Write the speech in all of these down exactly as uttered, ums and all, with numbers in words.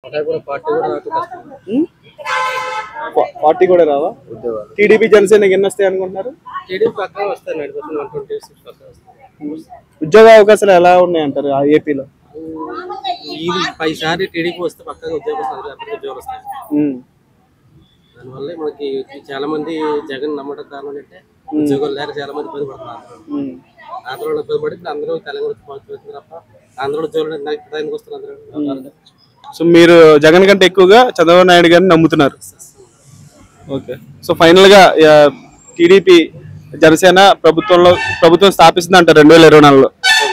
Party కూడా రావా? TDP జనసేనకి ఎన్ని వస్తాయి అనుకుంటున్నారు? ఉద్యోగ అవకాశాలు ఎలా ఉన్నాయంటారు ఆ ఏపీలో? పైసారి టీడీపీ వస్తే పక్కగా ఉద్యోగస్తులు ఉద్యోగాలు వస్తాయి. దానివల్ల మనకి చాలా మంది జగన్ నమ్మడం కారణం అంటే ఉద్యోగాలు లేక చాలా మంది ఇబ్బంది పడుతున్నారు. ఆంధ్రలో ఇబ్బంది పడి అందరూ తెలంగాణ తప్ప ఆంధ్రలో ఉద్యోగాలు దానికి వస్తున్నారు. సో మీరు జగన్ కంటే ఎక్కువగా చంద్రబాబు నాయుడు గారిని నమ్ముతున్నారు. ఓకే, సో ఫైనల్ గా టీడీపీ జనసేన ప్రభుత్వంలో ప్రభుత్వం స్థాపిస్తుంది అంటారు రెండు వేల ఇరవై నాలుగులో.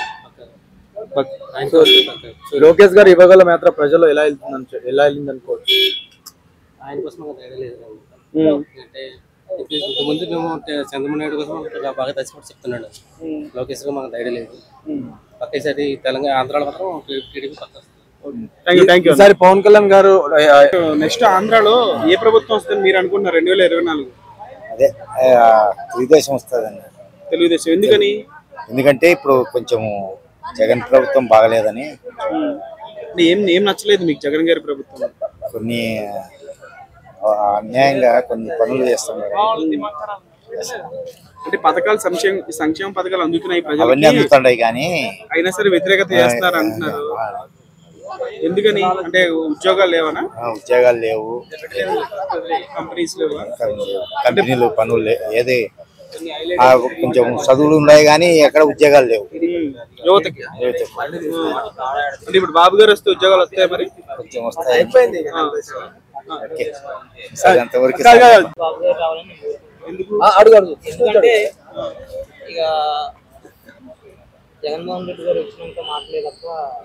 లోకేష్ గారు ఇవ్వగల మాత్రం ప్రజలు ఎలా వెళ్తుంది ఎలా వెళ్ళింది అనుకోవచ్చు. ఆయన కోసం ఐడియా లేదు అంటే ఇంతకుముందు మేము చంద్రబాబు నాయుడు కోసం బాగా తచ్చిపడి చెప్తున్నాడు. లోకేష్ గారు మనకు ఐడియా లేదు. పక్కసారి తెలంగాణ ఆంధ్రాలో మాత్రం టీడీపీ పక్క. ఈసారి పవన్ కళ్యాణ్ గారు నెక్స్ట్ ఆంధ్రాలో ఏ ప్రభుత్వం వస్తుంది మీరు అనుకుంటున్నారు రెండు వేల ఇరవై నాలుగు? అదే తెలుగుదేశం వస్తుందండి. తెలుగుదేశం ఎందుకని? ఎందుకంటే ఇప్పుడు కొంచెం జగన్ ప్రభుత్వం బాగలేదని. ఏం ఏం నచ్చలేదు మీకు జగన్ గారి ప్రభుత్వం? కొన్ని అన్యాయంగా కొన్ని పనులు చేస్తున్నారు. అంటే పథకాలు సంక్షేమ సంక్షేమ పథకాలు అందుతున్నాయి ప్రజలకి, అవన్నీ అందుతున్నాయి కానీ అయినా సరే వ్యతిరేకత చేస్తున్నారు అంటున్నారు. ఎందుకని అంటే ఉద్యోగాలు లేవనా? ఉద్యోగాలు లేవు, కంపెనీస్ లేవు, కంపెనీలు పనులు ఏది కొంచెం చదువులు ఉన్నాయి కానీ ఎక్కడ ఉద్యోగాలు లేవు యువతకి. అంటే ఇప్పుడు బాబు గారు వస్తే ఉద్యోగాలు వస్తాయి, మరి కొంచెం వస్తాయి. ఎందుకంటే ఇక జగన్మోహన్ రెడ్డి గారు వచ్చినాక మాటలే తప్ప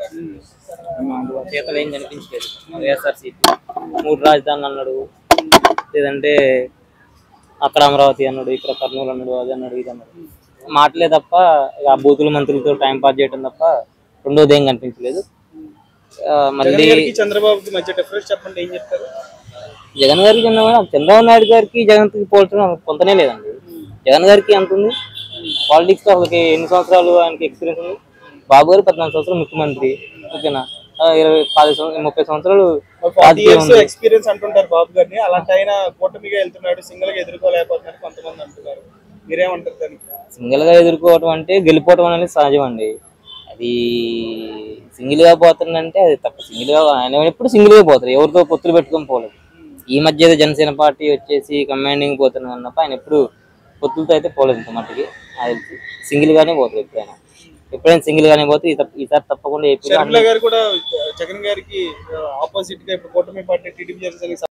చేతలు ఏం కనిపించలేదు. వైఎస్ఆర్సీపీ మూడు రాజధానులు అన్నాడు, లేదంటే అక్కడ అమరావతి అన్నాడు, ఇక్కడ కర్నూలు అన్నాడు, అది అన్నాడు, ఇది అన్నాడు. మాటలే తప్ప ఇక బూతుల మంత్రులతో టైం పాస్ చేయడం తప్ప రెండోది ఏం కనిపించలేదు. మళ్ళీ చంద్రబాబుకి మధ్య డిఫరెన్స్ చెప్పండి, ఏం చెప్తారు? జగన్ గారికి చంద్రబాబు నాయుడు గారికి జగన్ కి పోల్చడం కొంతనే లేదండి. జగన్ గారికి ఎంత ఉంది పాలిటిక్స్ లో, వాళ్ళకి ఎన్ని సంవత్సరాలు ఆయనకి ఎక్స్పీరియన్స్ ఉంది. బాబు గారు పద్నాలుగు సంవత్సరాలు ముఖ్యమంత్రి, ఓకేనా, ఇరవై పది సంవత్సరాలు ముప్పై సంవత్సరాలు ఎక్స్పీరియన్స్ అంటుంటారు బాబు గారిని. అలాంటి ఆయన కూటమిగా వెళ్తున్నాడు, సింగిల్ గా ఎదుర్కోలేకపోతున్నారు కొంతమంది అంటున్నారు. మీరేమంటారు దానికి? సింగిల్ గా ఎదుర్కోవడం అంటే గెలిపోవడం అనేది సహజం అండి. అది సింగిల్ గా పోతుందంటే అది తప్ప. సింగిల్ గా ఆయన ఎప్పుడు సింగిల్ గా పోతారు, ఎవరితో పొత్తులు పెట్టుకొని పోలేదు. ఈ మధ్య జనసేన పార్టీ వచ్చేసి కమాండింగ్ పోతున్నారు అన్నప్ప ఆయన ఎప్పుడు పొత్తులతో అయితే పోలేదు. ఇంత మట్టికి అది సింగిల్ గానే పోతారు. ఎప్పుడైనా ఎప్పుడైనా సింగిల్ గానే పోతే ఈసారి తప్పకుండా ఏపీ గారు కూడా జగన్ గారికి ఆపోజిట్ గా ఇప్పుడు కూటమి పార్టీ టీడీపీ జనసేన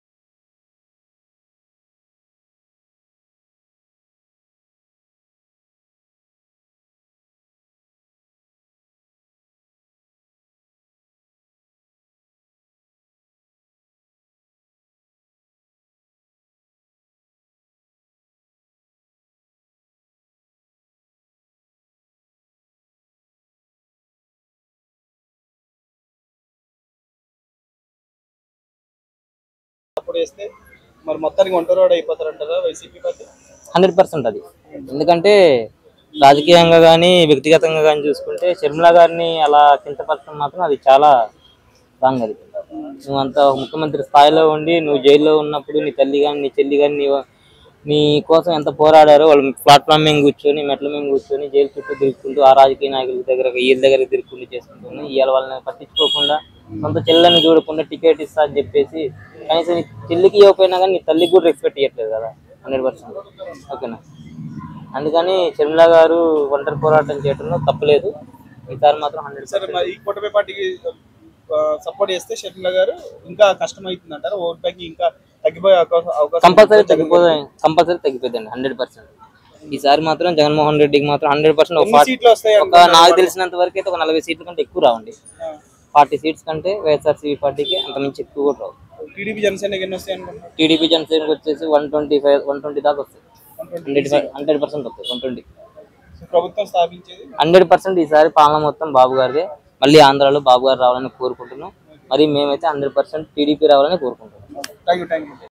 వేస్తే మరి మొత్తానికి ఒంటరివాడు అయిపోతారంటారా వైసీపీ పార్టీ? హండ్రెడ్ పర్సెంట్ అది. ఎందుకంటే రాజకీయంగా కానీ వ్యక్తిగతంగా కానీ చూసుకుంటే షర్మిల గారిని అలా కించపరచడం మాత్రం అది చాలా రాంగ్. అది నువ్వు అంత ముఖ్యమంత్రి స్థాయిలో ఉండి నువ్వు జైల్లో ఉన్నప్పుడు నీ తల్లి కానీ నీ చెల్లి కానీ నీ నీ కోసం ఎంత పోరాడారో, వాళ్ళు ప్లాట్ఫామ్ మీద కూర్చొని మెట్ల మీద కూర్చొని జైలు చుట్టూ తిరుగుకుంటూ ఆ రాజకీయ నాయకుల దగ్గర వీళ్ళ దగ్గర తిరుగుకుంటూ చేసుకుంటున్నాను. ఇవాళ వాళ్ళని పట్టించుకోకుండా సొంత చెల్లెని చూడకుండా టికెట్ ఇస్తా అని చెప్పేసి కనీసం నీ చెల్లికి ఇవ్వకపోయినా కానీ నీ తల్లికి కూడా రెస్పెక్ట్ ఇవ్వట్లేదు కదా, హండ్రెడ్ పర్సెంట్ ఓకేనా. అందుకని షర్మిల గారు ఒంటరి పోరాటం చేయడంలో తప్పలేదు. ఈసారి మాత్రం హండ్రెడ్ పర్సెంట్ ఈ కూటమి పార్టీకి సపోర్ట్ చేస్తే షర్మిల గారు ఇంకా కష్టం అవుతుంది అంటారు. ఓట్ బ్యాంక్ ఇంకా తగ్గిపోయే అవకాశం కంపల్సరీ తగ్గిపోతుంది కంపల్సరీ తగ్గిపోతుంది హండ్రెడ్ పర్సెంట్. ఈసారి మాత్రం జగన్మోహన్ రెడ్డికి మాత్రం హండ్రెడ్ పర్సెంట్ ఒక నాకు తెలిసినంత వరకు అయితే ఒక నలభై సీట్ల కంటే ఎక్కువ రావండి. ఫార్టీ సీట్స్ కంటే వైఎస్ఆర్సీపీ పార్టీకి అంత మించి ఎక్కువ కూడా రావు. టీడీపీ జనసేనకి ఎన్ని వస్తాయి అనుకుంటున్నారు? టీడీపీ జనసేనకి వచ్చేసి one twenty five one twenty దాకా వస్తాయి. హండ్రెడ్ ఫైవ్ హండ్రెడ్ పర్సెంట్ వస్తాయి. వన్ ట్వంటీ ప్రభుత్వం స్థాపించేది హండ్రెడ్ పర్సెంట్. ఈసారి పాలన మొత్తం బాబు గారిదే. మళ్ళీ ఆంధ్రాలో బాబు గారు రావాలని కోరుకుంటున్నాం. మరి మేమైతే హండ్రెడ్ పర్సెంట్ టీడీపీ రావాలని కోరుకుంటున్నాం. Thank you thank you